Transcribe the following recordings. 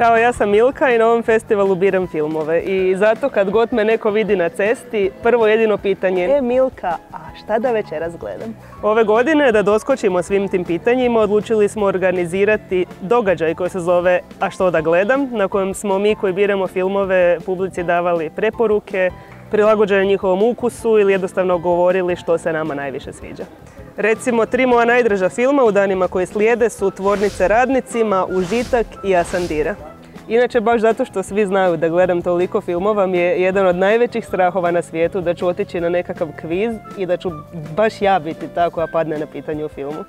Ćao, ja sam Milka i na ovom festivalu biram filmove. I zato kad god me neko vidi na cesti, prvo jedino pitanje Milka, a šta da večeras gledam? Ove godine, da doskočimo svim tim pitanjima, odlučili smo organizirati događaj koji se zove A što da gledam, na kojem smo mi koji biramo filmove publici davali preporuke, prilagođene njihovom ukusu ili jednostavno govorili što se nama najviše sviđa. Recimo, 3 moja najdraža filma u danima koji slijede su Tvornice radnicima, Užitak i Asandira. Inače, baš zato što svi znaju da gledam toliko filmova, mi je jedan od najvećih strahova na svijetu da ću otići na nekakav kviz i da ću baš ja biti ta koja padne na pitanje u filmu.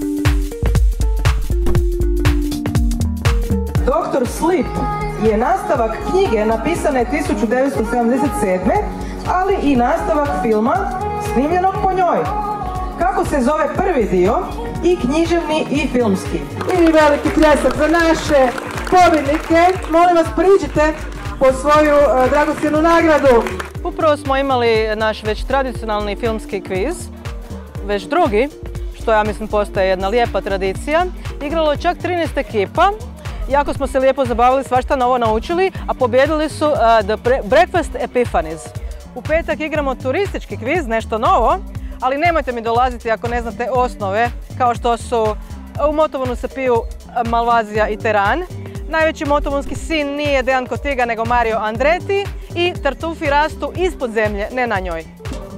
Dr. Sleep je nastavak knjige napisane 1977. ali i nastavak filma snimljenog po njoj. Kako se zove prvi dio, i književni i filmski? I veliki pljesak za naše pobjednike. Molim vas, priđite po svoju dragocjenu nagradu. Upravo smo imali naš već tradicionalni filmski kviz, već drugi, što ja mislim postaje jedna lijepa tradicija. Igralo je čak 13 ekipa. Jako smo se lijepo zabavili, svašta novo naučili, a pobjedili su The Breakfast Epiphanies. U petak igramo turistički kviz, nešto novo, ali nemojte mi dolaziti ako ne znate osnove, kao što su u Motovunu se piju Malvazija i Teran, najveći motovunski sin nije Dejan Kotiga nego Mario Andretti i tartufi rastu ispod zemlje, ne na njoj.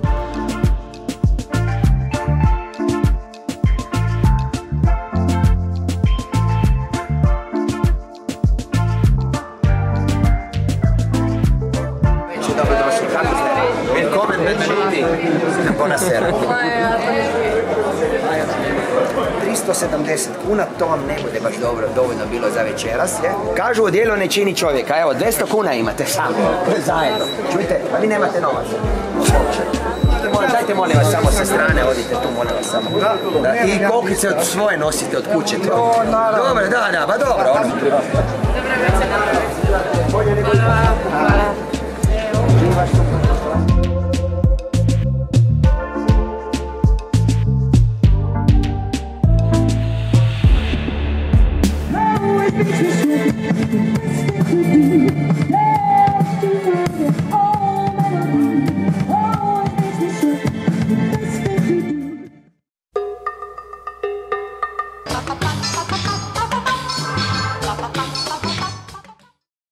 Willkommen, benvenuti. Buonasera. 370 kuna, to vam ne bude baš dovoljno bilo za večeras, je? Kažu, odijelo ne čini čovjeka, evo, 200 kuna imate samo, zajedno. Čujte, pa vi nemate novaca. Dajte, molim vas, samo sa strane, odite tu, molim vas, samo. I kokice od svoje nosite od kuće. Dobro, da, ba dobro. Dobra večera.